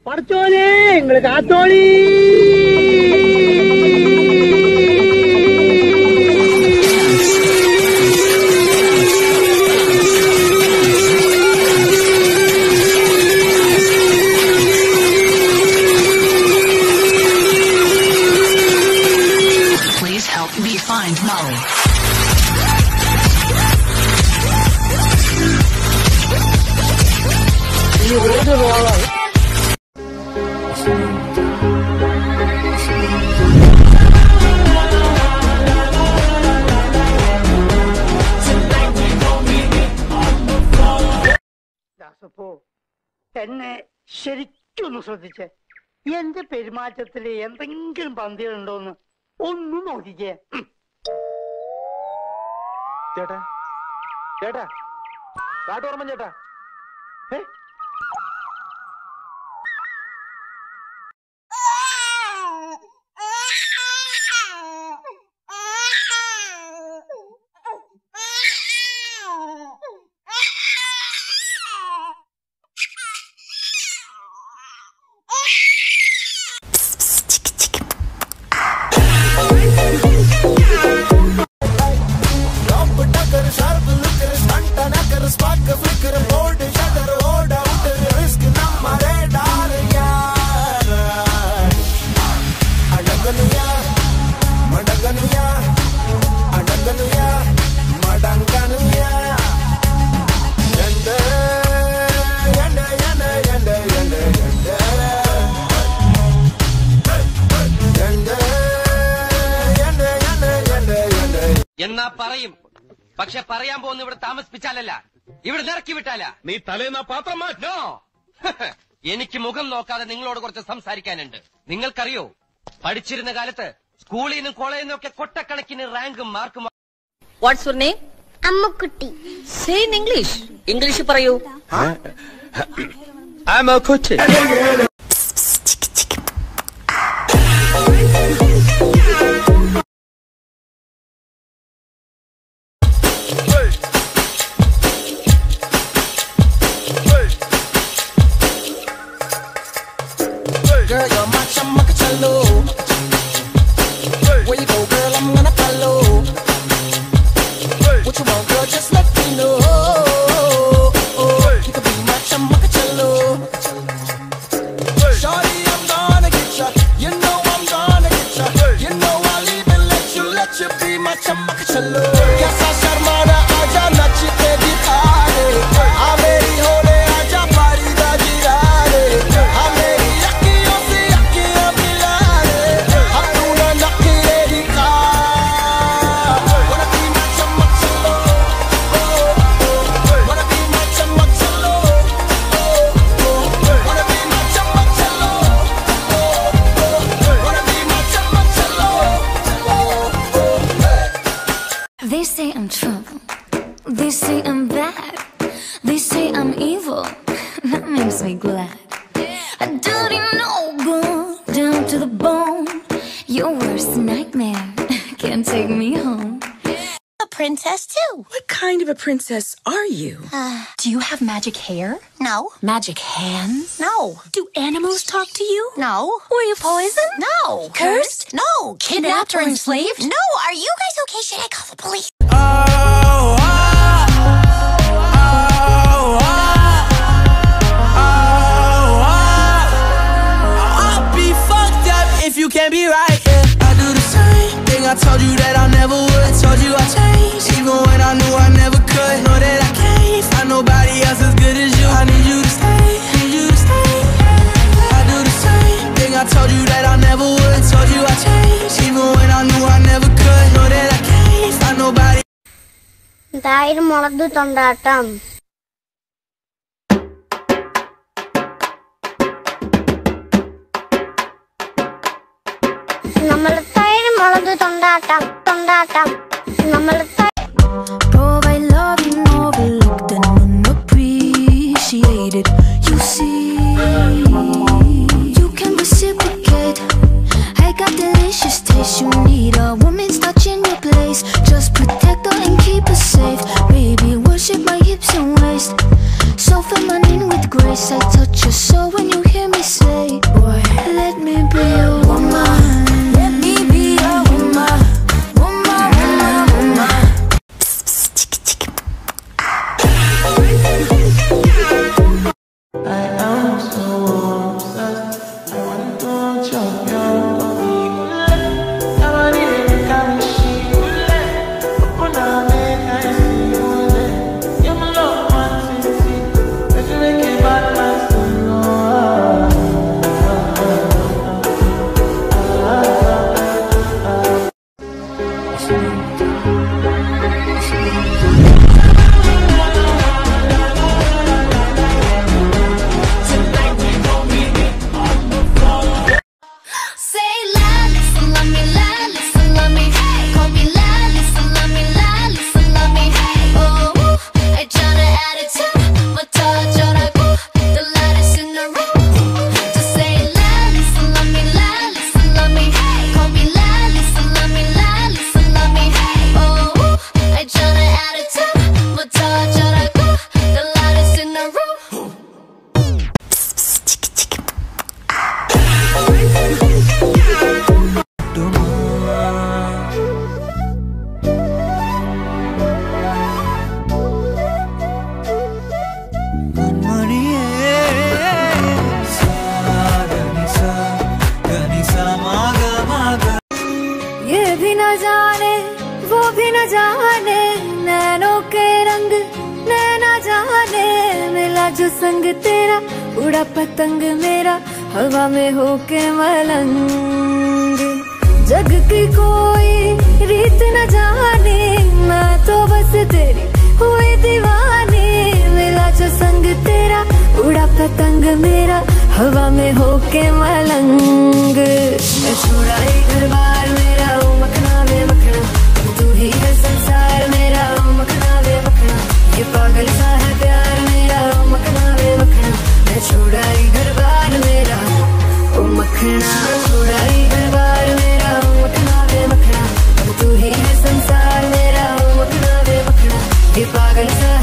പഠിച്ചോനെ നിങ്ങള് കാത്തോളി. Please help me find Molly. എന്നെ ശരിക്കൊന്ന് ശ്രദ്ധിച്ചേ. എന്റെ പെരുമാറ്റത്തില് എന്തെങ്കിലും പന്തികളുണ്ടോന്ന് ഒന്ന് നോക്കിക്കേ. ചേട്ടാ ചേട്ടാ കാട്ടോർമ്മ ചേട്ടാ. എന്നാ പറയും. പക്ഷെ പറയാൻ പോകുന്ന ഇവിടെ താമസിപ്പിച്ചാലല്ല, ഇവിടെ ഇറക്കി വിട്ടാല. നീ തലേന്നാ പാത്രം മാറ്റോ. എനിക്ക് മുഖം നോക്കാതെ നിങ്ങളോട് കുറച്ച് സംസാരിക്കാനുണ്ട്. നിങ്ങൾക്കറിയോ, പഠിച്ചിരുന്ന കാലത്ത് സ്കൂളിൽ നിന്നും കോളേജിൽ നിന്നും ഒക്കെ കൊട്ടക്കണക്കിന് റാങ്കും മാർക്കും. What's your name? Ammukutty. Say in English. English പറയൂ. I'm a kutti. Girl, you're my chamakachalo. Where you go, girl, I'm gonna follow. What you want, girl, just let me know. You can be my chamakachalo. Shorty, I'm gonna get ya. You know I'm gonna get ya. You know I'll even let you be my chamakachalo. Yes, I sharmana aaja nachte dikhane. Ameri hole aaja pari da jirane. Ameri They say I'm trouble. They say I'm bad. They say I'm evil. That makes me glad. A dirty no good down to the bone. Your worst nightmare can't take me home. A princess too. What kind of a princess are you? Do you have magic hair? No. Magic hands? No. Do animals talk to you? No. Were you poisoned? No. Cursed? No. Kidnapped or enslaved? No. Are you guys okay? Should I call the police? I'll be fucked up if you can't be right, yeah. I do the same thing, I told you that I never would. I told you I changed, even when I knew I never could. Know that I can't find nobody else as good as you. I need you to stay, need you to stay. I do the same thing, I told you that I never would. I told you I changed, even when I knew I never could. Know that I can't find nobody. Dair moladu tondatam. Namalatair moladu tondatam, tondatam. Namalatair. Provide loving, overlooked and unappreciated. You see, you can reciprocate. I got delicious taste. You need a woman's touch in your place. Just protect her and keep her safe. Baby, worship my hips and waist. So feminine with grace. I touch your soul when you hear me say. जो संग तेरा, उड़ा पतंग मेरा हवा में होके मलंग। जग की कोई रीत न जाने, मैं तो बस तेरी हुई दीवानी। मिला जो संग तेरा, उड़ा पतंग मेरा हवा में होके मलंग। मैं छुड़ाई घर बार मेरा, ओ मखना वे मखना, तू ही है संसार मेरा, ओ मखना वे मखना। ये पागल सा है प्यार मेरा, ओ मखना वे मखना। मैं छुड़ाई घर बार मेरा, ओ मखना। छुड़ाई घर बार मेरा, ओ मखना वे मखना, तू ही है संसार मेरा, ओ मखना वे मखना। ये पागल सा